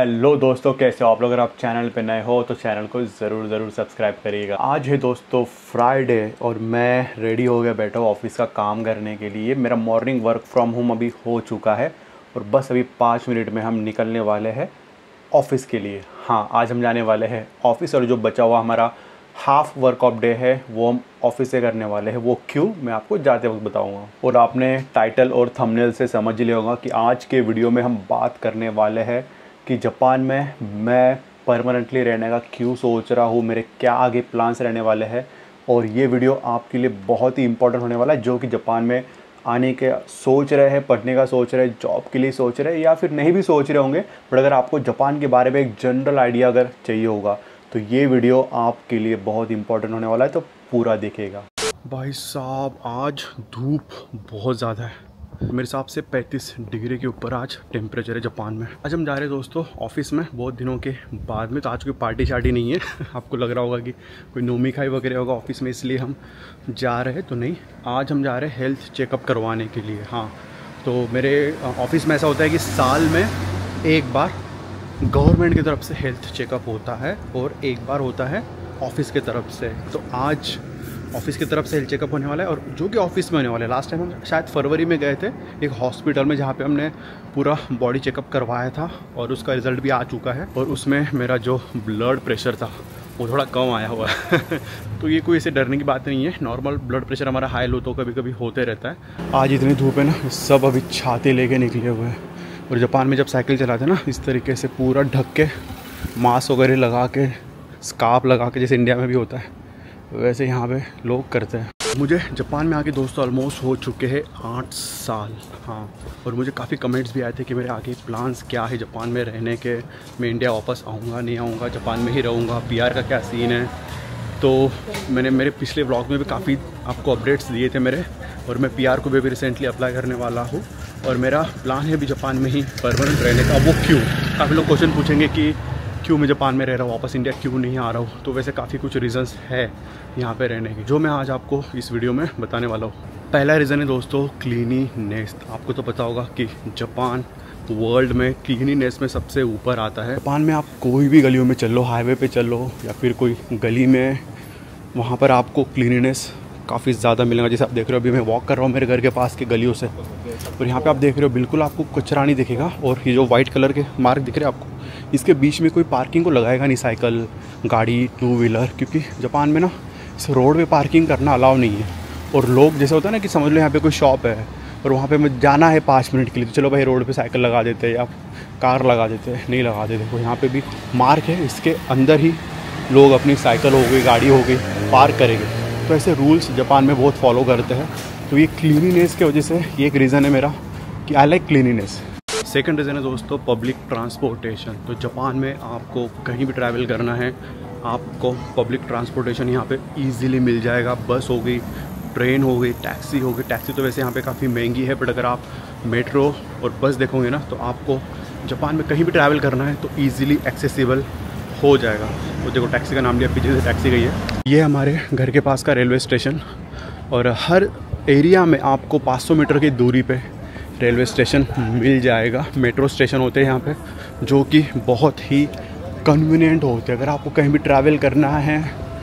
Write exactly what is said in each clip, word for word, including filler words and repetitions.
Hello दोस्तों, कैसे हो आप लोग। अगर आप चैनल पे नए हो तो चैनल को ज़रूर ज़रूर सब्सक्राइब करिएगा। आज है दोस्तों फ्राइडे और मैं रेडी हो गया बैठा हूँ ऑफिस का काम करने के लिए। मेरा मॉर्निंग वर्क फ्रॉम होम अभी हो चुका है और बस अभी पाँच मिनट में हम निकलने वाले हैं ऑफिस के लिए। हाँ, आज हम जाने वाले हैं ऑफिस और जो बचा हुआ हमारा हाफ वर्क ऑफ डे है वो हम ऑफिस से करने वाले हैं। वो क्यों, मैं आपको जाते वक्त बताऊंगा। और आपने टाइटल और थंबनेल से समझ लिया होगा कि आज के वीडियो में हम बात करने वाले हैं कि जापान में मैं परमानेंटली रहने का क्यों सोच रहा हूँ, मेरे क्या आगे प्लान्स रहने वाले हैं। और ये वीडियो आपके लिए बहुत ही इंपॉर्टेंट होने वाला है जो कि जापान में आने के सोच रहे हैं, पढ़ने का सोच रहे हैं, जॉब के लिए सोच रहे हैं या फिर नहीं भी सोच रहे होंगे। बट अगर आपको जापान के बारे में एक जनरल आइडिया अगर चाहिए होगा तो ये वीडियो आपके लिए बहुत इंपॉर्टेंट होने वाला है, तो पूरा देखिएगा। भाई साहब, आज धूप बहुत ज़्यादा है, मेरे हिसाब से पैंतीस डिग्री के ऊपर आज टेम्परेचर है जापान में। आज हम जा रहे हैं दोस्तों ऑफिस में बहुत दिनों के बाद में। तो आज कोई पार्टी शार्टी नहीं है आपको लग रहा होगा कि कोई नोमी खाई वगैरह होगा ऑफिस में इसलिए हम जा रहे हैं, तो नहीं। आज हम जा रहे हैं हेल्थ चेकअप करवाने के लिए। हाँ, तो मेरे ऑफिस में ऐसा होता है कि साल में एक बार गवर्नमेंट की तरफ से हेल्थ चेकअप होता है और एक बार होता है ऑफिस की तरफ से। तो आज ऑफिस की तरफ से हेल्थ चेकअप होने वाला है और जो कि ऑफिस में होने वाला है। लास्ट टाइम हम शायद फरवरी में गए थे एक हॉस्पिटल में जहाँ पे हमने पूरा बॉडी चेकअप करवाया था और उसका रिज़ल्ट भी आ चुका है। और उसमें मेरा जो ब्लड प्रेशर था वो थोड़ा कम आया हुआ है तो ये कोई ऐसे डरने की बात नहीं है। नॉर्मल ब्लड प्रेशर हमारा हाई लो तो कभी कभी होते रहता है। आज इतनी धूप है ना, सब अभी छाते लेके निकले हुए हैं। और जापान में जब साइकिल चलाते हैं ना, इस तरीके से पूरा ढक के मास्क वगैरह लगा के स्कार्फ लगा के, जैसे इंडिया में भी होता है वैसे यहाँ पे लोग करते हैं। मुझे जापान में आके दोस्तों ऑलमोस्ट हो चुके हैं आठ साल। हाँ, और मुझे काफ़ी कमेंट्स भी आए थे कि मेरे आगे प्लान्स क्या है जापान में रहने के, मैं इंडिया वापस आऊँगा नहीं आऊँगा, जापान में ही रहूँगा, पीआर का क्या सीन है। तो मैंने मेरे पिछले व्लॉग में भी काफ़ी आपको अपडेट्स दिए थे मेरे, और मैं पीआर को भी अभी रिसेंटली अप्लाई करने वाला हूँ और मेरा प्लान है अभी जापान में ही परमानेंट रहने का। वो क्यों, काफ़ी लोग क्वेश्चन पूछेंगे कि क्यों मैं जापान में रह रहा हूँ, वापस इंडिया क्यों नहीं आ रहा हूँ। तो वैसे काफ़ी कुछ रीज़न्स है यहाँ पे रहने के, जो मैं आज आपको इस वीडियो में बताने वाला हूँ। पहला रीज़न है दोस्तों क्लीनिनेस। आपको तो पता होगा कि जापान वर्ल्ड में क्लीनिनेस में सबसे ऊपर आता है। जापान में आप कोई भी गलियों में चल लो, हाईवे पे चल लो या फिर कोई गली में, वहाँ पर आपको क्लीनिनेस काफ़ी ज़्यादा मिलेगा। जैसे आप देख रहे हो, अभी मैं वॉक कर रहा हूँ मेरे घर के पास की गलियों से, और यहाँ पे आप देख रहे हो बिल्कुल आपको कचरा नहीं दिखेगा। और ये जो वाइट कलर के मार्क दिख रहे हैं आपको, इसके बीच में कोई पार्किंग को लगाएगा नहीं, साइकिल, गाड़ी, टू व्हीलर, क्योंकि जापान में ना इस रोड पे पार्किंग करना अलाउ नहीं है। और लोग जैसे होता है ना कि समझ लो यहाँ पे कोई शॉप है और वहाँ पे मैं जाना है पाँच मिनट के लिए, तो चलो भाई रोड पे साइकिल लगा देते हैं या कार लगा देते हैं, नहीं लगा देते। तो यहाँ पे भी मार्क है, इसके अंदर ही लोग अपनी साइकिल हो गई, गाड़ी हो गई, पार्क करेंगे। तो ऐसे रूल्स जापान में बहुत फॉलो करते हैं। तो ये क्लीनिनेस की वजह से ये एक रीज़न है मेरा कि I like cleanliness. Second reason है दोस्तों पब्लिक ट्रांसपोर्टेशन। तो जापान में आपको कहीं भी ट्रैवल करना है, आपको पब्लिक ट्रांसपोर्टेशन यहाँ पे इजीली मिल जाएगा। बस हो गई, ट्रेन हो गई, टैक्सी हो गई। टैक्सी तो वैसे यहाँ पे काफ़ी महंगी है, बट अगर आप मेट्रो और बस देखोगे ना तो आपको जापान में कहीं भी ट्रैवल करना है तो ईज़िली एक्सेसिबल हो जाएगा। तो देखो टैक्सी का नाम लिया, पीछे से टैक्सी गई है। ये हमारे घर के पास का रेलवे स्टेशन, और हर एरिया में आपको पाँच सौ मीटर की दूरी पे रेलवे स्टेशन मिल जाएगा। मेट्रो स्टेशन होते हैं यहाँ पे जो कि बहुत ही कन्वीनियंट होते हैं। अगर आपको कहीं भी ट्रैवल करना है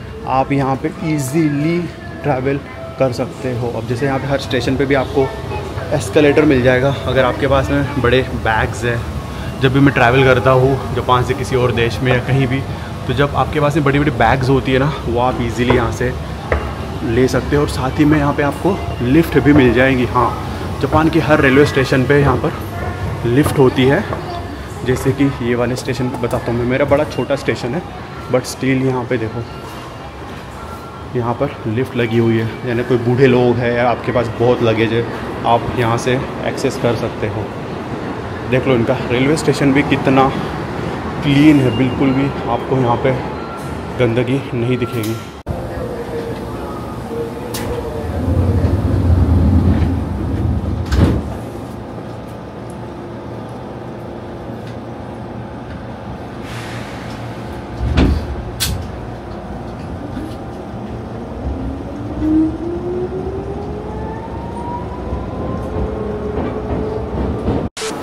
आप यहाँ पे इजीली ट्रैवल कर सकते हो। अब जैसे यहाँ पे हर स्टेशन पे भी आपको एस्केलेटर मिल जाएगा। अगर आपके पास में बड़े बैग्स हैं, जब भी मैं ट्रैवल करता हूँ जापान से किसी और देश में या कहीं भी, तो जब आपके पास में बड़ी बड़ी बैग्स होती है ना, वो आप इजीली यहाँ से ले सकते हो। और साथ ही में यहाँ पे आपको लिफ्ट भी मिल जाएंगी। हाँ, जापान की हर रेलवे स्टेशन पे यहाँ पर लिफ्ट होती है। जैसे कि ये वाले स्टेशन पे बताता हूँ मैं, मेरा बड़ा छोटा स्टेशन है बट स्टिल यहाँ पे देखो यहाँ पर लिफ्ट लगी हुई है। यानी कोई बूढ़े लोग हैं या आपके पास बहुत लगेज है, आप यहाँ से एक्सेस कर सकते हो। देख लो इनका रेलवे स्टेशन भी कितना क्लीन है, बिल्कुल भी आपको यहाँ पे गंदगी नहीं दिखेगी।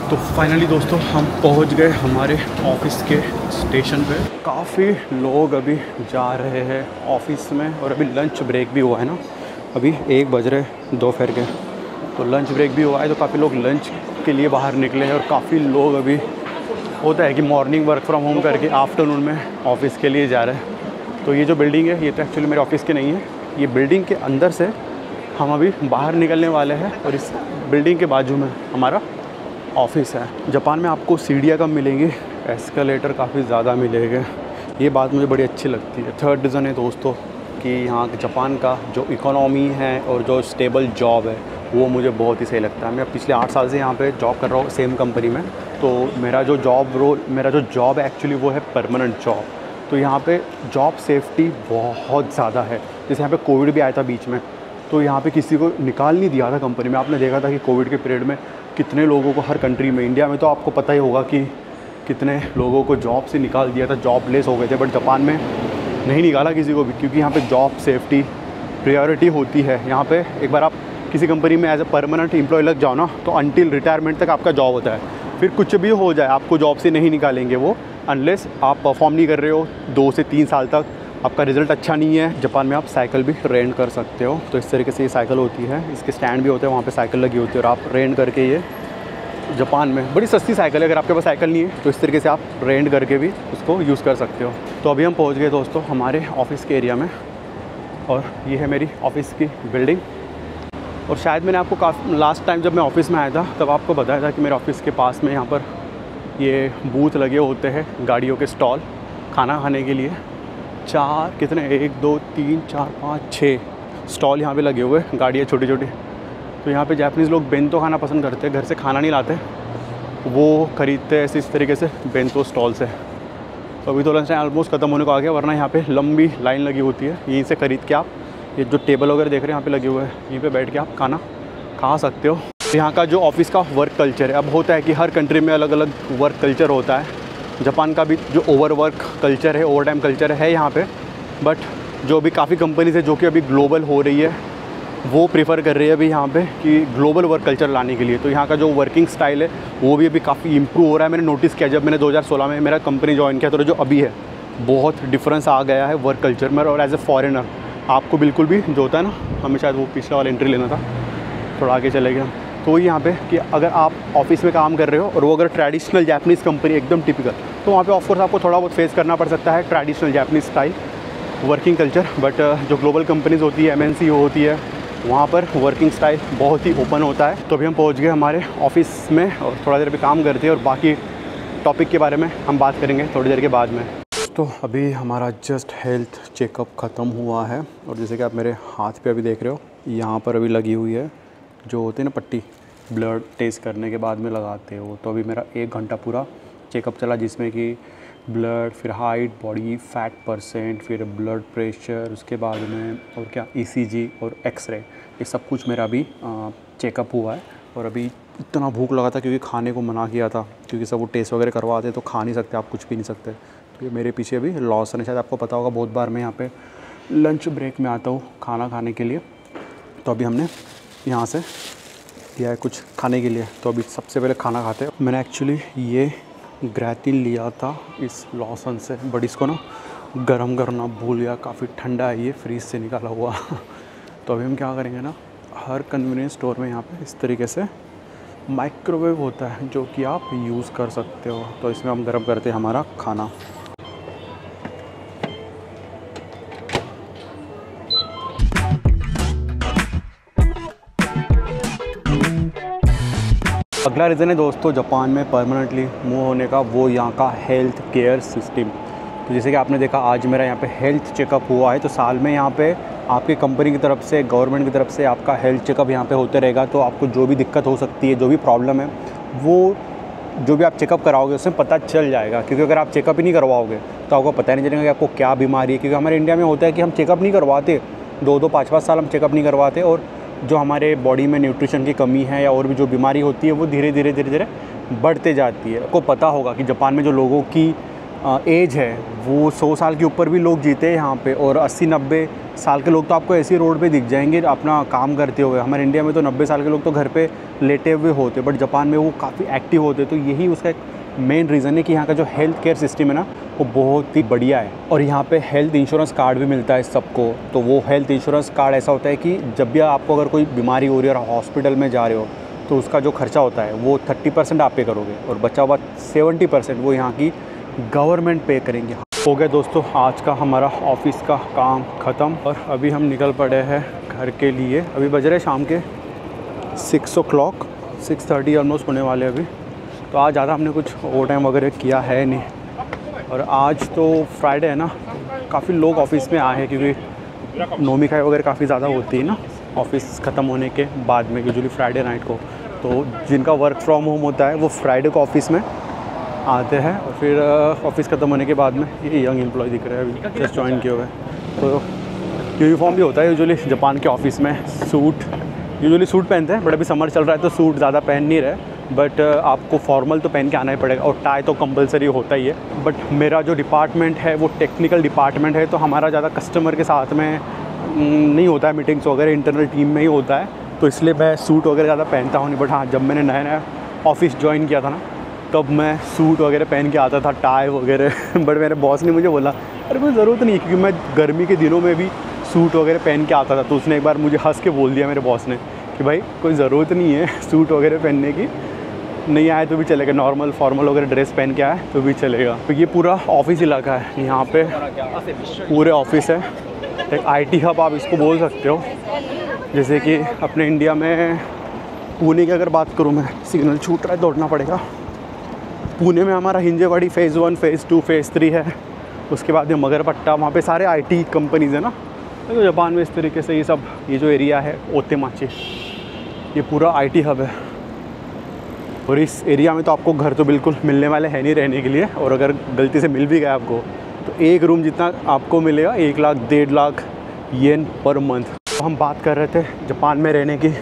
तो फाइनली दोस्तों हम पहुंच गए हमारे ऑफिस के स्टेशन पे। काफ़ी लोग अभी जा रहे हैं ऑफिस में और अभी लंच ब्रेक भी हुआ है ना, अभी एक बज रहे दोपहर के, तो लंच ब्रेक भी हुआ है। तो काफ़ी लोग लंच के लिए बाहर निकले हैं और काफ़ी लोग अभी होता है कि मॉर्निंग वर्क फ्रॉम होम करके आफ्टरनून में ऑफिस के लिए जा रहे हैं। तो ये जो बिल्डिंग है ये तो एक्चुअली मेरे ऑफिस की नहीं है, ये बिल्डिंग के अंदर से हम अभी बाहर निकलने वाले हैं और इस बिल्डिंग के बाजू में हमारा ऑफिस है। जापान में आपको सीढ़ियाँ कम मिलेंगी, एस्केलेटर काफ़ी ज़्यादा मिलेंगे, ये बात मुझे बड़ी अच्छी लगती है। थर्ड रीज़न है दोस्तों कि यहाँ जापान का जो इकोनॉमी है और जो स्टेबल जॉब है वो मुझे बहुत ही सही लगता है। मैं पिछले आठ साल से यहाँ पे जॉब कर रहा हूँ सेम कंपनी में, तो मेरा जो जॉब रोल मेरा जो जॉब है एक्चुअली वो है परमानेंट जॉब। तो यहाँ पे जॉब सेफ्टी बहुत ज़्यादा है। जैसे यहाँ पे कोविड भी आया था बीच में, तो यहाँ पे किसी को निकाल नहीं दिया था कंपनी में। आपने देखा था कि कोविड के पीरियड में कितने लोगों को हर कंट्री में, इंडिया में तो आपको पता ही होगा कि कितने लोगों को जॉब से निकाल दिया था, जॉबलेस हो गए थे। बट जापान में नहीं निकाला किसी को भी, क्योंकि यहाँ पे जॉब सेफ्टी प्रायोरिटी होती है। यहाँ पे एक बार आप किसी कंपनी में एज ए परमानेंट एम्प्लॉय लग जाओ ना, तो अनटिल रिटायरमेंट तक आपका जॉब होता है। फिर कुछ भी हो जाए आपको जॉब से नहीं निकालेंगे वो, अनलेस आप परफॉर्म नहीं कर रहे हो दो से तीन साल तक, आपका रिज़ल्ट अच्छा नहीं है। जापान में आप साइकिल भी रेंट कर सकते हो। तो इस तरीके से ये साइकिल होती है, इसके स्टैंड भी होते हैं, वहाँ पे साइकिल लगी होती है और आप रेंट करके, ये जापान में बड़ी सस्ती साइकिल है। अगर आपके पास साइकिल नहीं है तो इस तरीके से आप रेंट करके भी उसको यूज़ कर सकते हो। तो अभी हम पहुँच गए दोस्तों हमारे ऑफिस के एरिया में, और ये है मेरी ऑफिस की बिल्डिंग। और शायद मैंने आपको काफ़ी लास्ट टाइम जब मैं ऑफिस में आया था तब आपको बताया था कि मेरे ऑफिस के पास में यहाँ पर ये बूथ लगे होते हैं, गाड़ियों के स्टॉल खाना खाने के लिए। चार कितने, एक दो तीन चार पाँच छः स्टॉल यहाँ पे लगे हुए हैं, गाड़ियाँ छोटी छोटी। तो यहाँ पे जापानीज़ लोग बेंतो खाना पसंद करते हैं, घर से खाना नहीं लाते, वो खरीदते हैं इस तरीके से बेंतो स्टॉल से। तो अभी तो लंच टाइम ऑलमोस्ट ख़त्म होने को आ गया, वरना यहाँ पे लंबी लाइन लगी होती है। यहीं से ख़रीद के आप, ये जो टेबल वगैरह देख रहे हैं यहाँ पे लगे हुए हैं, यहीं पे बैठ के आप खाना खा सकते हो। यहाँ का जो ऑफिस का वर्क कल्चर है, अब होता है कि हर कंट्री में अलग अलग वर्क कल्चर होता है। जापान का भी जो ओवर वर्क कल्चर है, ओवर टाइम कल्चर है यहाँ पे, बट जो भी काफ़ी कंपनीज़ है जो कि अभी ग्लोबल हो रही है, वो प्रेफर कर रही है अभी यहाँ पे कि ग्लोबल वर्क कल्चर लाने के लिए। तो यहाँ का जो वर्किंग स्टाइल है वो भी अभी काफ़ी इम्प्रूव हो रहा है। मैंने नोटिस किया जब मैंने दो हज़ार सोलह में मेरा कंपनी ज्वाइन किया, तो जो अभी है बहुत डिफरेंस आ गया है वर्क कल्चर में। और एज ए फॉरेनर आपको बिल्कुल भी जो होता है ना, हमें शायद वो पिछला वाला एंट्री लेना था, थोड़ा आगे चले गए। तो वही यहाँ पे कि अगर आप ऑफिस में काम कर रहे हो और वो अगर ट्रेडिशनल जापानीज़ कंपनी एकदम टिपिकल, तो वहाँ पे ऑफकोर्स आपको थोड़ा बहुत फेस करना पड़ सकता है traditional Japanese style working culture. But जो ग्लोबल कंपनीज़ होती है, एम एन सी होती है, वहाँ पर वर्किंग स्टाइल बहुत ही ओपन होता है। तो अभी हम पहुँच गए हमारे ऑफिस में और थोड़ा देर भी काम करते हैं और बाकी टॉपिक के बारे में हम बात करेंगे थोड़ी देर के बाद में। तो अभी हमारा जस्ट हेल्थ चेकअप ख़त्म हुआ है और जैसे कि आप मेरे हाथ पे अभी देख रहे हो, यहाँ पर अभी लगी हुई है जो होती है ना पट्टी, ब्लड टेस्ट करने के बाद में लगाते हो। तो अभी मेरा एक घंटा पूरा चेकअप चला, जिसमें कि ब्लड, फिर हाइट, बॉडी फैट परसेंट, फिर ब्लड प्रेशर, उसके बाद में और क्या ई सी जी और एक्सरे, ये सब कुछ मेरा अभी चेकअप हुआ है। और अभी इतना भूख लगा था क्योंकि खाने को मना किया था, क्योंकि सब वो टेस्ट वगैरह करवाते तो खा नहीं सकते आप, कुछ पी नहीं सकते। तो ये मेरे पीछे अभी लॉसन है, शायद आपको पता होगा, बहुत बार मैं यहाँ पे लंच ब्रेक में आता हूँ खाना खाने के लिए। तो अभी हमने यहाँ से लिया है कुछ खाने के लिए, तो अभी सबसे पहले खाना खाते हैं। मैंने एक्चुअली ये ग्रैतिन लिया था इस लॉसन से, बट इसको ना गर्म करना भूल गया, काफ़ी ठंडा है ये, फ्रीज से निकाला हुआ। तो अभी हम क्या करेंगे ना, हर कन्वीनियंस स्टोर में यहाँ पे इस तरीके से माइक्रोवेव होता है जो कि आप यूज़ कर सकते हो। तो इसमें हम गर्म करते हैं हमारा खाना। अगला रीज़न है दोस्तों जापान में परमानेंटली मूव होने का, वो यहाँ का हेल्थ केयर सिस्टम। तो जैसे कि आपने देखा आज मेरा यहाँ पे हेल्थ चेकअप हुआ है, तो साल में यहाँ पे आपकी कंपनी की तरफ से, गवर्नमेंट की तरफ से आपका हेल्थ चेकअप यहाँ पे होते रहेगा। तो आपको जो भी दिक्कत हो सकती है, जो भी प्रॉब्लम है, वो जो भी आप चेकअप कराओगे उसमें पता चल जाएगा। क्योंकि अगर आप चेकअप ही नहीं करवाओगे तो आपको पता नहीं चलेगा कि आपको क्या बीमारी है। क्योंकि हमारे इंडिया में होता है कि हम चेकअप नहीं करवाते, दो दो पाँच पाँच साल हम चेकअप नहीं करवाते, और जो हमारे बॉडी में न्यूट्रिशन की कमी है या और भी जो बीमारी होती है वो धीरे धीरे धीरे धीरे बढ़ते जाती है। आपको पता होगा कि जापान में जो लोगों की एज है वो सौ साल के ऊपर भी लोग जीते हैं यहाँ पे, और अस्सी नब्बे साल के लोग तो आपको ऐसी रोड पे दिख जाएंगे अपना काम करते हुए। हमारे इंडिया में तो नब्बे साल के लोग तो घर पे लेटे हुए होते, बट जापान में वो काफ़ी एक्टिव होते। तो यही उसका एक मेन रीज़न है कि यहाँ का जो हेल्थ केयर सिस्टम है ना वो बहुत ही बढ़िया है। और यहाँ पे हेल्थ इंश्योरेंस कार्ड भी मिलता है सबको। तो वो हेल्थ इंश्योरेंस कार्ड ऐसा होता है कि जब भी आपको अगर कोई बीमारी हो रही है और हॉस्पिटल में जा रहे हो तो उसका जो खर्चा होता है वो थर्टी परसेंट आप पे करोगे, और बचा हुआ सेवेंटी परसेंट वो यहाँ की गवर्नमेंट पे करेंगे। हो गया दोस्तों आज का हमारा ऑफिस का काम ख़त्म, और अभी हम निकल पड़े हैं घर के लिए। अभी बज रहे शाम के six o'clock six thirty almost होने वाले अभी। तो आज ज़्यादा हमने कुछ ओवर टाइम वगैरह किया है नहीं, और आज तो फ्राइडे है ना, काफ़ी लोग ऑफिस में आए हैं क्योंकि नौमी खाई वगैरह काफ़ी ज़्यादा होती है ना ऑफिस ख़त्म होने के बाद में, यूजुअली फ्राइडे नाइट को। तो जिनका वर्क फ्रॉम होम होता है वो फ्राइडे को ऑफिस में आते हैं, और फिर ऑफिस ख़त्म होने के बाद में ये यंग एम्प्लॉय दिख रहे हैं अभी जस्ट ज्वाइन किए हुए। तो यूनिफॉर्म भी होता है यूजुअली जापान के ऑफिस में, सूट यूजुअली सूट पहनते हैं, बट अभी समर चल रहा है तो सूट ज़्यादा पहन नहीं रहे, बट आपको फॉर्मल तो पहन के आना ही पड़ेगा, और टाई तो कंपलसरी होता ही है। बट मेरा जो डिपार्टमेंट है वो टेक्निकल डिपार्टमेंट है, तो हमारा ज़्यादा कस्टमर के साथ में नहीं होता है, मीटिंग्स वगैरह इंटरनल टीम में ही होता है, तो इसलिए मैं सूट वगैरह ज़्यादा पहनता हूँ नहीं। बट हाँ, जब मैंने नया नया ऑफिस ज्वाइन किया था ना तब मैं सूट वगैरह पहन के आता था, टाई वगैरह। बट मेरे बॉस ने मुझे बोला अरे कोई ज़रूरत नहीं, क्योंकि मैं गर्मी के दिनों में भी सूट वगैरह पहन के आता था। तो उसने एक बार मुझे हंस के बोल दिया मेरे बॉस ने कि भाई कोई ज़रूरत नहीं है सूट वगैरह पहनने की, नहीं आए तो भी चलेगा, नॉर्मल फॉर्मल वगैरह ड्रेस पहन के आए तो भी चलेगा। तो ये पूरा ऑफिस इलाका है, यहाँ पे पूरे ऑफिस है, एक आईटी हब आप इसको बोल सकते हो। जैसे कि अपने इंडिया में पुणे की अगर बात करूँ मैं, सिग्नल छूट रहा है दौड़ना पड़ेगा। पुणे में हमारा Hinjewadi phase one phase two phase three है, उसके बाद में मगरपट्टा, वहाँ पे सारे आईटी कंपनीज़ है ना। तो जापान में इस तरीके से ये सब, ये जो एरिया है ओतेमाची, ये पूरा आईटी हब है। और इस एरिया में तो आपको घर तो बिल्कुल मिलने वाले हैं नहीं रहने के लिए, और अगर गलती से मिल भी गया आपको तो एक रूम जितना आपको मिलेगा एक लाख डेढ़ लाख येन पर मंथ। तो हम बात कर रहे थे जापान में रहने की,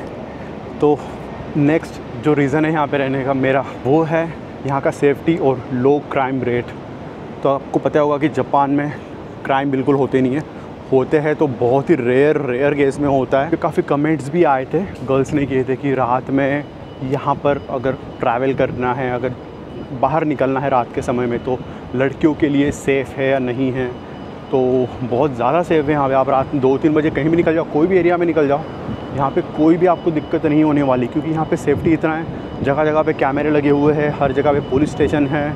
तो नेक्स्ट जो रीज़न है यहाँ पे रहने का मेरा वो है यहाँ का सेफ्टी और लो क्राइम रेट। तो आपको पता होगा कि जापान में क्राइम बिल्कुल होते नहीं है, होते हैं तो बहुत ही रेयर रेयर केस में होता है। काफ़ी कमेंट्स भी आए थे, गर्ल्स ने किए थे कि रात में यहाँ पर अगर ट्रैवल करना है, अगर बाहर निकलना है रात के समय में तो लड़कियों के लिए सेफ़ है या नहीं है। तो बहुत ज़्यादा सेफ़ है यहाँ पे। आप रात दो तीन बजे कहीं भी निकल जाओ, कोई भी एरिया में निकल जाओ, यहाँ पे कोई भी आपको दिक्कत नहीं होने वाली, क्योंकि यहाँ पे सेफ्टी इतना है, जगह जगह पे कैमरे लगे हुए हैं, हर जगह पे पुलिस स्टेशन है,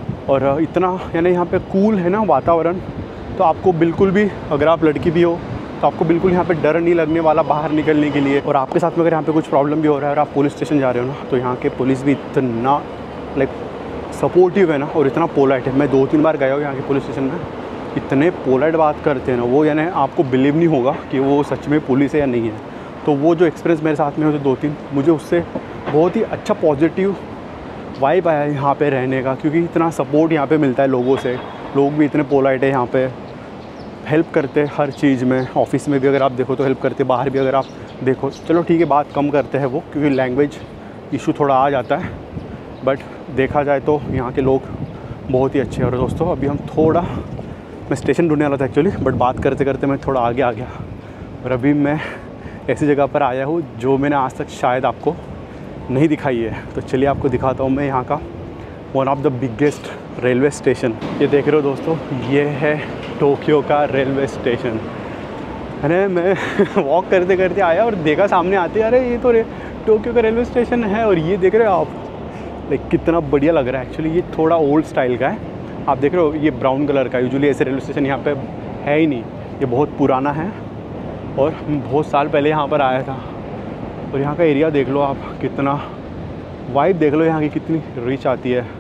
और इतना यानी यहाँ पे कूल है ना वातावरण। तो आपको बिल्कुल भी, अगर आप लड़की भी हो तो आपको बिल्कुल यहाँ पे डर नहीं लगने वाला बाहर निकलने के लिए। और आपके साथ में अगर यहाँ पे कुछ प्रॉब्लम भी हो रहा है और आप पुलिस स्टेशन जा रहे हो ना, तो यहाँ के पुलिस भी इतना लाइक सपोर्टिव है ना, और इतना पोलाइट है। मैं दो तीन बार गया हूँ यहाँ के पुलिस स्टेशन में, इतने पोलाइट बात करते हैं ना वो, यानी आपको बिलीव नहीं होगा कि वो सच में पुलिस है या नहीं है। तो वो जो एक्सपीरियंस मेरे साथ में होते दो तीन, मुझे उससे बहुत ही अच्छा पॉजिटिव वाइब आया यहाँ पे रहने का, क्योंकि इतना सपोर्ट यहाँ पे मिलता है लोगों से। लोग भी इतने पोलाइट है यहाँ पे, हेल्प करते हैं हर चीज़ में। ऑफिस में भी अगर आप देखो तो हेल्प करते, बाहर भी अगर आप देखो, चलो ठीक है बात कम करते हैं वो, क्योंकि लैंग्वेज इशू थोड़ा आ जाता है, बट देखा जाए तो यहाँ के लोग बहुत ही अच्छे हैं। और दोस्तों अभी हम थोड़ा, मैं स्टेशन ढूंढने वाला था एक्चुअली, बट बात करते करते मैं थोड़ा आगे आ गया, और अभी मैं ऐसी जगह पर आया हूँ जो मैंने आज तक शायद आपको नहीं दिखाई है। तो चलिए आपको दिखाता हूँ मैं यहाँ का one of the biggest railway station. ये देख रहे हो दोस्तों, ये है टोक्यो का रेलवे स्टेशन। अरे मैं वॉक करते करते आया और देखा सामने आते, अरे ये तो टोक्यो का रेलवे स्टेशन है। और ये देख रहे हो आप, लाइक कितना बढ़िया लग रहा है। एक्चुअली ये थोड़ा ओल्ड स्टाइल का है, आप देख रहे हो ये ब्राउन कलर का। यूजुअली ऐसे रेलवे स्टेशन यहाँ पे है ही नहीं, ये बहुत पुराना है, और बहुत साल पहले यहाँ पर आया था। और यहाँ का एरिया देख लो आप, कितना वाइब देख लो यहाँ की, कितनी रिच आती है।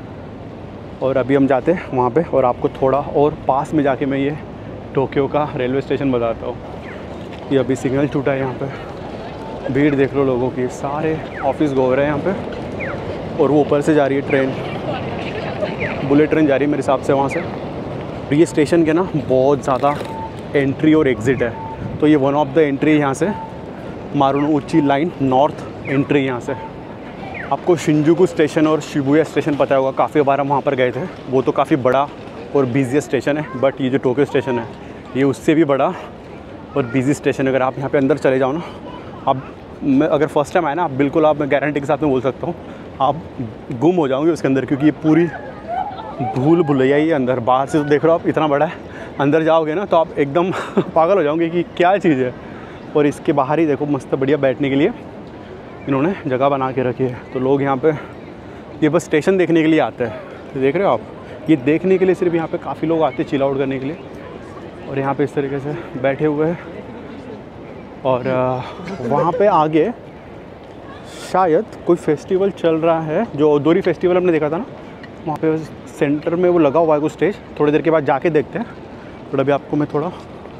और अभी हम जाते हैं वहाँ पे, और आपको थोड़ा और पास में जाके मैं ये टोक्यो का रेलवे स्टेशन बताता हूँ। ये अभी सिग्नल टूटा है यहाँ पे, भीड़ देख लो लोगों की, सारे ऑफिस गो रहे हैं यहाँ पे। और वो ऊपर से जा रही है ट्रेन, बुलेट ट्रेन जा रही है मेरे हिसाब से वहाँ से। ये स्टेशन के ना बहुत ज़्यादा एंट्री और एग्ज़िट है, तो ये वन ऑफ द एंट्री यहाँ से, मारुनोउची लाइन नॉर्थ एंट्री यहाँ से। आपको शिंजुकू स्टेशन और शिबुया स्टेशन पता होगा, काफ़ी बार हम वहाँ पर गए थे। वो तो काफ़ी बड़ा और बिजी स्टेशन है, बट ये जो टोक्यो स्टेशन है ये उससे भी बड़ा और बिजी स्टेशन है। अगर आप यहाँ पे अंदर चले जाओ ना, आप मैं अगर फर्स्ट टाइम आए ना, आप बिल्कुल आप मैं गारंटी के साथ में बोल सकता हूँ आप गुम हो जाओगे उसके अंदर, क्योंकि ये पूरी भूल भुलैया ही है अंदर। बाहर से तो देख रहे हो आप इतना बड़ा है, अंदर जाओगे ना तो आप एकदम पागल हो जाओगे कि क्या चीज़ है। और इसके बाहर ही देखो मस्त बढ़िया बैठने के लिए इन्होंने जगह बना के रखी है। तो लोग यहाँ पे ये बस स्टेशन देखने के लिए आते हैं। तो देख रहे हो आप, ये देखने के लिए सिर्फ यहाँ पे काफ़ी लोग आते हैं चिल आउट करने के लिए। और यहाँ पे इस तरीके से बैठे हुए हैं। और वहाँ पे आगे शायद कोई फेस्टिवल चल रहा है, जो ओदोरी फेस्टिवल हमने देखा था ना, वहाँ पे सेंटर में वो लगा हुआ है कुछ स्टेज। थोड़ी देर के बाद जाके देखते हैं। और अभी आपको मैं थोड़ा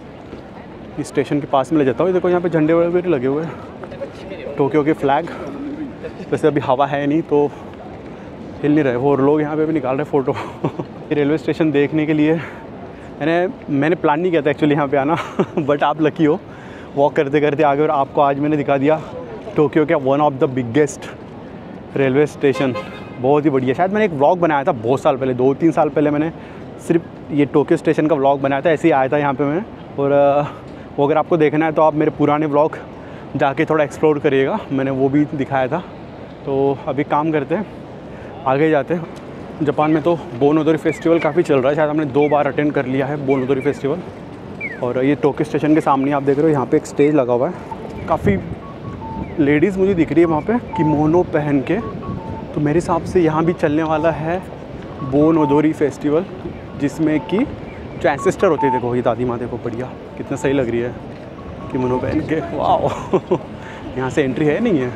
इस स्टेशन के पास में ले जाता हूँ। देखो यहाँ पे झंडे वगैरह लगे हुए हैं, टोक्यो के फ्लैग। वैसे अभी हवा है नहीं तो हिल नहीं रहे वो, और लोग यहाँ पे भी निकाल रहे फ़ोटो। रेलवे स्टेशन देखने के लिए मैंने मैंने प्लान नहीं किया था एक्चुअली यहाँ पे आना, बट आप लकी हो, वॉक करते करते आ गए और आपको आज मैंने दिखा दिया टोक्यो का one of the biggest railway station. बहुत ही बढ़िया। शायद मैंने एक व्लॉग बनाया था बहुत साल पहले, दो तीन साल पहले मैंने सिर्फ ये टोक्यो स्टेशन का व्लॉग बनाया था। ऐसे ही आया था यहाँ पे मैं। और वो अगर आपको देखना है तो आप मेरे पुराने व्लॉग जाके थोड़ा एक्सप्लोर करिएगा, मैंने वो भी दिखाया था। तो अभी काम करते हैं, आगे जाते हैं। जापान में तो बोन ओदोरी फेस्टिवल काफ़ी चल रहा है, शायद हमने दो बार अटेंड कर लिया है बोन ओदोरी फेस्टिवल। और ये टोक्यो स्टेशन के सामने आप देख रहे हो, यहाँ पे एक स्टेज लगा हुआ है। काफ़ी लेडीज़ मुझे दिख रही है वहाँ पे किमोनो पहन के। तो मेरे हिसाब से यहाँ भी चलने वाला है बोन ओदोरी फेस्टिवल, जिसमें कि जो एंसेस्टर होते हैं, देखो ये दादी माँ देखो बढ़िया कितना सही लग रही है किमोनो पहन के। वाह, यहाँ से एंट्री है नहीं है,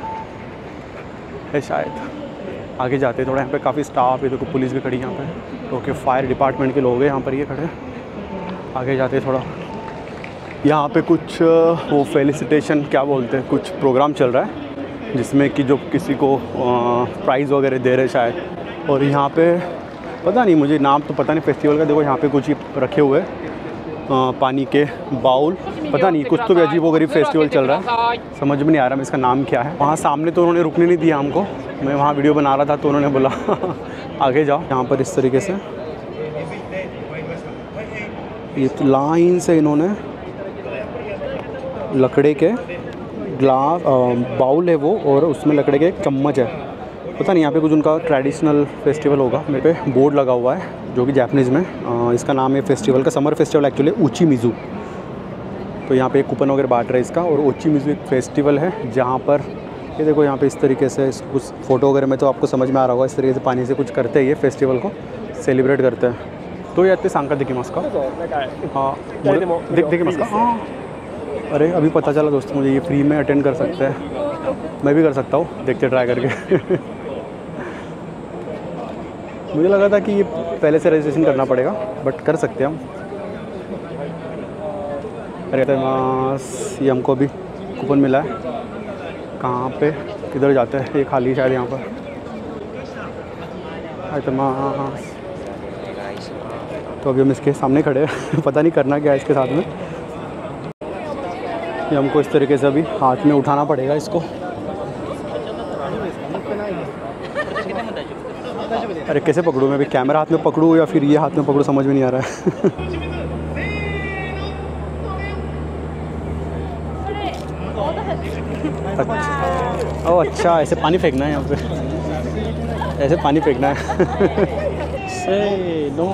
है शायद। आगे जाते हैं थोड़ा, यहाँ पे काफ़ी स्टाफ है, देखो पुलिस भी खड़ी है यहाँ पे। टोक्यो फायर डिपार्टमेंट के लोग हैं यहाँ पर ये खड़े। आगे जाते हैं थोड़ा, यहाँ पे कुछ वो फेलिसिटेशन क्या बोलते हैं, कुछ प्रोग्राम चल रहा है जिसमें कि जो किसी को प्राइज़ वगैरह दे रहे शायद। और यहाँ पे पता नहीं, मुझे नाम तो पता नहीं फेस्टिवल का। देखो यहाँ पे कुछ रखे हुए पानी के बाउल, पता नहीं कुछ तो भी अजीब वगरीब फेस्टिवल चल रहा है, समझ में नहीं आ रहा मैं इसका नाम क्या है। वहाँ सामने तो उन्होंने रुकने नहीं दिया हमको, मैं वहाँ वीडियो बना रहा था तो उन्होंने बोला आगे जाओ। यहाँ पर इस तरीके से ये तो लाइन से इन्होंने लकड़े के ग्लास बाउल है वो, और उसमें लकड़े के एक चम्मच है। पता नहीं यहाँ पे कुछ उनका ट्रेडिशनल फेस्टिवल होगा। मेरे पे बोर्ड लगा हुआ है जो कि जापानीज़ में, आ, इसका नाम है फेस्टिवल का समर फेस्टिवल एक्चुअली उचिमिज़ु। तो यहाँ पे एक कूपन वगैरह बांट रहा है इसका। और उचिमिज़ु एक फेस्टिवल है जहाँ पर ये देखो यहाँ पे इस तरीके से कुछ फ़ोटो वगैरह में तो आपको समझ में आ रहा होगा, इस तरीके से पानी से कुछ करते हैं, ये फेस्टिवल को सेलिब्रेट करते हैं। तो ये सांका देखिए मस्का, हाँ देख देखिए मस्का, हाँ अरे अभी पता चला दोस्तों मुझे ये फ्री में अटेंड कर सकते हैं, मैं भी कर सकता हूँ, देखते ट्राई करके। मुझे लगा था कि ये पहले से रजिस्ट्रेशन करना पड़ेगा, बट कर सकते हैं हम। अरे मास ये हमको अभी कूपन मिला है, कहाँ पे किधर जाते हैं, ये खाली शायद यहाँ पर। अरे मास तो अभी हम इसके सामने खड़े हैं, पता नहीं करना क्या है इसके साथ में। ये हमको इस तरीके से अभी हाथ में उठाना पड़ेगा इसको। अरे कैसे पकड़ूँ मैं, अभी कैमरा हाथ में पकड़ूँ या फिर ये हाथ में पकड़ूँ, समझ में नहीं आ रहा है। अच्छा, ओह अच्छा, ऐसे पानी फेंकना है यहाँ पे, ऐसे पानी फेंकना है। से नो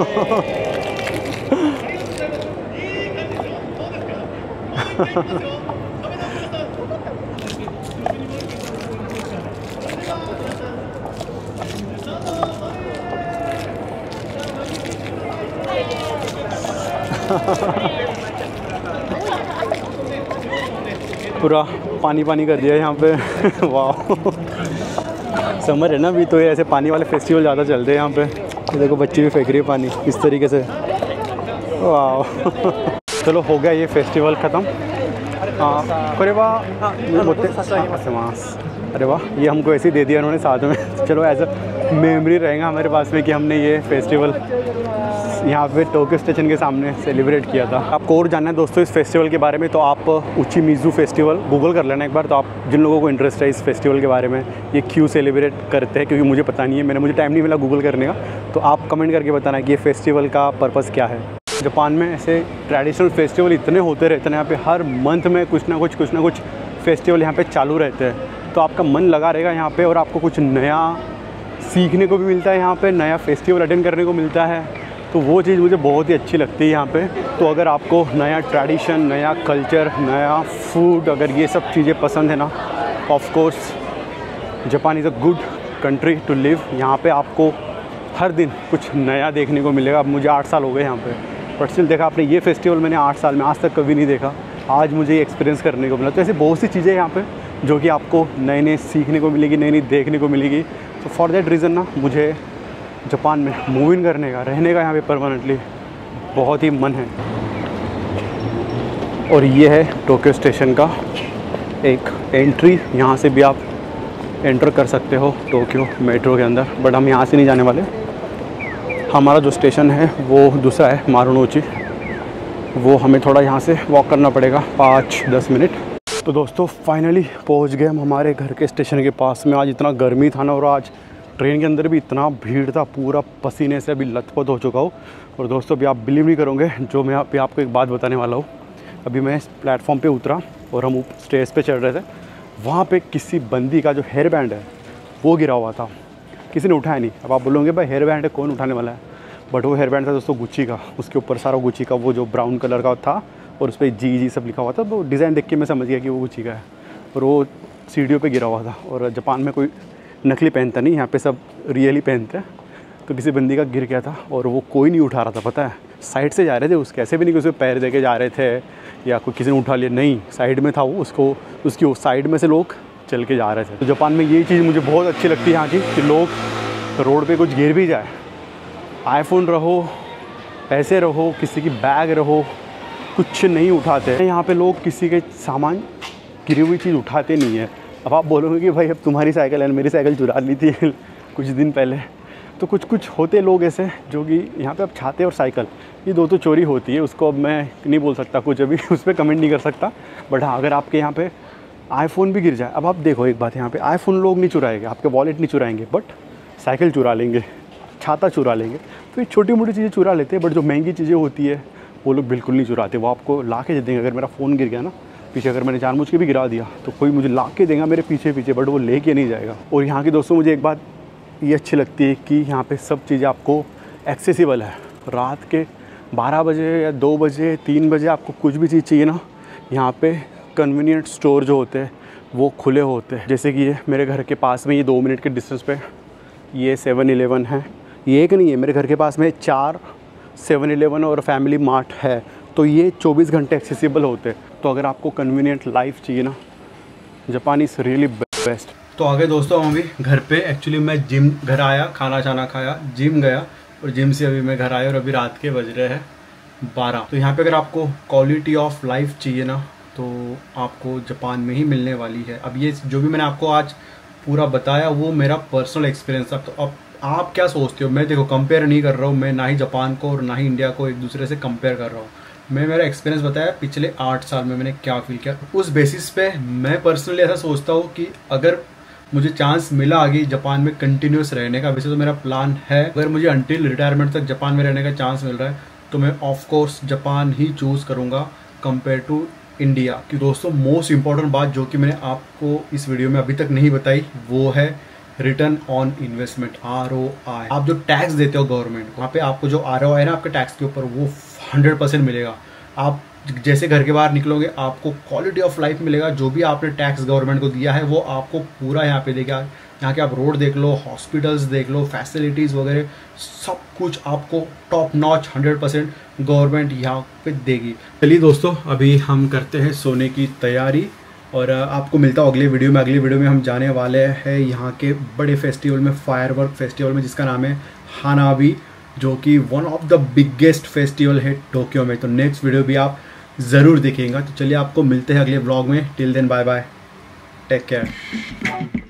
पूरा पानी पानी कर दिया यहाँ पे। वाह, समर है ना अभी, तो ये ऐसे पानी वाले फेस्टिवल ज़्यादा चलते हैं यहाँ पे। ये देखो बच्चे भी फेंक रही है पानी इस तरीके से। वाह, चलो हो गया ये फेस्टिवल ख़त्म। अरे वाह, अरे वाह, ये हमको ऐसे ही दे दिया उन्होंने साथ में। चलो ऐसा मेमोरी रहेगा हमारे पास में कि हमने ये फेस्टिवल यहाँ पे टोक्यो स्टेशन के सामने सेलिब्रेट किया था। आपको और जानना है दोस्तों इस फेस्टिवल के बारे में तो आप उचिमिज़ु फेस्टिवल गूगल कर लेना एक बार। तो आप जिन लोगों को इंटरेस्ट है इस फेस्टिवल के बारे में, ये क्यों सेलिब्रेट करते हैं, क्योंकि मुझे पता नहीं है, मैंने मुझे टाइम नहीं मिला गूगल करने का, तो आप कमेंट करके बताना कि ये फेस्टिवल का पर्पज़ क्या है। जापान में ऐसे ट्रेडिशनल फेस्टिवल इतने होते रहते हैं, यहाँ पे हर मंथ में कुछ ना कुछ कुछ ना कुछ फेस्टिवल यहाँ पे चालू रहते हैं, तो आपका मन लगा रहेगा यहाँ पे और आपको कुछ नया सीखने को भी मिलता है, यहाँ पे नया फेस्टिवल अटेंड करने को मिलता है। तो वो चीज़ मुझे बहुत ही अच्छी लगती है यहाँ पे। तो अगर आपको नया ट्रेडिशन, नया कल्चर, नया फूड, अगर ये सब चीज़ें पसंद है ना, of course Japan is a good country to live. यहाँ पे आपको हर दिन कुछ नया देखने को मिलेगा। अब मुझे आठ साल हो गए यहाँ पे, बट स्टिल देखा आपने ये फेस्टिवल मैंने आठ साल में आज तक कभी नहीं देखा, आज मुझे ये एक्सपीरियंस करने को मिला। तो ऐसे बहुत सी चीज़ें यहाँ पे जो कि आपको नए नए सीखने को मिलेगी, नई नई देखने को मिलेगी। तो फॉर दैट रीज़न ना मुझे जापान में मूव इन करने का, रहने का यहाँ पे परमानेंटली बहुत ही मन है। और ये है टोक्यो स्टेशन का एक एंट्री, यहाँ से भी आप एंटर कर सकते हो टोक्यो मेट्रो के अंदर, बट हम यहाँ से नहीं जाने वाले। हमारा जो स्टेशन है वो दूसरा है मारुनोची, वो हमें थोड़ा यहाँ से वॉक करना पड़ेगा पाँच दस मिनट। तो दोस्तों फाइनली पहुँच गए हम हमारे घर के स्टेशन के पास में। आज इतना गर्मी था ना, और आज ट्रेन के अंदर भी इतना भीड़ था, पूरा पसीने से अभी लथपथ हो चुका हूँ। और दोस्तों अभी आप बिलीव नहीं करोगे जो मैं अभी आपको एक बात बताने वाला हूँ। अभी मैं इस प्लेटफॉर्म पे उतरा और हम स्टेज पे चढ़ रहे थे, वहाँ पे किसी बंदी का जो हेयर बैंड है वो गिरा हुआ था, किसी ने उठाया नहीं। अब आप बोलोगे भाई हेयर बैंड है कौन उठाने वाला है, बट वो हेयर बैंड था दोस्तों गुच्ची का, उसके ऊपर सारा गुच्ची का वो जो ब्राउन कलर का था और उस पर जी जी सब लिखा हुआ था। तो डिज़ाइन देख के मैं समझ गया कि वो गुच्ची का है, और वो सीढ़ियों पे गिरा हुआ था। और जापान में कोई नकली पहनता नहीं, यहाँ पे सब रियली पहनते हैं। तो किसी बंदी का गिर गया था और वो कोई नहीं उठा रहा था, पता है, साइड से जा रहे थे उसके, ऐसे भी नहीं कि उसमें पैर दे के जा रहे थे या कोई किसी ने उठा लिया, नहीं, साइड में था वो, उसको उसकी साइड में से लोग चल के जा रहे थे। तो जापान में ये चीज़ मुझे बहुत अच्छी लगती है यहाँ की, कि लोग रोड पे कुछ गिर भी जाए, आईफोन रहो, पैसे रहो, किसी की बैग रहो, कुछ नहीं उठाते। यहाँ पे लोग किसी के सामान गिरी हुई चीज़ उठाते नहीं है। अब आप बोलोगे कि भाई अब तुम्हारी साइकिल है, मेरी साइकिल चुरा ली थी कुछ दिन पहले। तो कुछ कुछ होते लोग ऐसे जो कि यहाँ पे अब छाते और साइकिल ये दो तो चोरी होती है, उसको अब मैं नहीं बोल सकता कुछ, अभी उस पर कमेंट नहीं कर सकता। बट हाँ, अगर आपके यहाँ पे आईफोन भी गिर जाए, अब आप देखो एक बात, यहाँ पे आईफोन लोग नहीं चुराएंगे, आपके वॉलेट नहीं चुराएंगे, बट साइकिल चुरा लेंगे, छाता चुरा लेंगे। तो ये छोटी मोटी चीज़ें चुरा लेते हैं, बट जो महंगी चीज़ें होती है वो लोग बिल्कुल नहीं चुराते, वो आपको ला के दे देंगे। अगर मेरा फ़ोन गिर गया ना पीछे, अगर मैंने जानबूझ के भी गिरा दिया तो कोई मुझे ला के देगा मेरे पीछे पीछे, बट वो लेके नहीं जाएगा। और यहाँ की दोस्तों मुझे एक बात ये अच्छी लगती है कि यहाँ पे सब चीज़ें आपको एक्सेसिबल है। रात के बारह बजे या दो बजे तीन बजे आपको कुछ भी चीज़ चाहिए ना, यहाँ पे कन्वीनियंट स्टोर जो होते हैं वो खुले होते हैं। जैसे कि ये मेरे घर के पास में, ये दो मिनट के डिस्टेंस पे ये सेवन इलेवन है। ये एक नहीं है, मेरे घर के पास में चार सेवन इलेवन और फैमिली मार्ट है। तो ये चौबीस घंटे एक्सेसिबल होते हैं। तो अगर आपको कन्वीनियंट लाइफ चाहिए ना, जापान इज़ रियली बेस्ट। तो आगे दोस्तों हम अभी घर पे, एक्चुअली मैं जिम घर आया, खाना चाना खाया, जिम गया, और जिम से अभी मैं घर आया और अभी रात के बज रहे हैं बारह। तो यहाँ पे अगर आपको क्वालिटी ऑफ लाइफ चाहिए ना, तो आपको जापान में ही मिलने वाली है। अब ये जो भी मैंने आपको आज पूरा बताया वो मेरा पर्सनल एक्सपीरियंस था। तो अब आप क्या सोचते हो? मैं देखो कंपेयर नहीं कर रहा हूँ, मैं ना ही जापान को और ना ही इंडिया को एक दूसरे से कंपेयर कर रहा हूँ। मैं मेरा एक्सपीरियंस बताया पिछले आठ साल में मैंने क्या फील किया, उस बेसिस पे मैं पर्सनली ऐसा सोचता हूँ कि अगर मुझे चांस मिला आगे जापान में कंटिन्यूस रहने का, वैसे तो मेरा प्लान है, अगर मुझे अंटिल रिटायरमेंट तक जापान में रहने का चांस मिल रहा है तो मैं ऑफ कोर्स जापान ही चूज़ करूँगा कंपेयर टू इंडिया। कि दोस्तों मोस्ट इंपॉर्टेंट बात जो कि मैंने आपको इस वीडियो में अभी तक नहीं बताई वो है return on investment, R O I. आप जो टैक्स देते हो गवर्नमेंट, वहाँ पे आपको जो आर ओ आई है ना आपके टैक्स के ऊपर, वो हंड्रेड परसेंट मिलेगा। आप जैसे घर के बाहर निकलोगे आपको क्वालिटी ऑफ लाइफ मिलेगा, जो भी आपने टैक्स गवर्नमेंट को दिया है वो आपको पूरा यहाँ पे देगा। यहाँ के आप रोड देख लो, हॉस्पिटल्स देख लो, फैसिलिटीज़ वगैरह सब कुछ आपको top notch hundred percent government यहाँ पे देगी। चलिए दोस्तों अभी हम करते हैं सोने की तैयारी, और आपको मिलता हूँ अगली वीडियो में। अगली वीडियो में हम जाने वाले हैं यहाँ के बड़े फेस्टिवल में, फायरवर्क फेस्टिवल में, जिसका नाम है हानाबी, जो कि one of the biggest festival है टोक्यो में। तो नेक्स्ट वीडियो भी आप ज़रूर देखेंगे। तो चलिए आपको मिलते हैं अगले व्लॉग में। Till then bye bye, take care.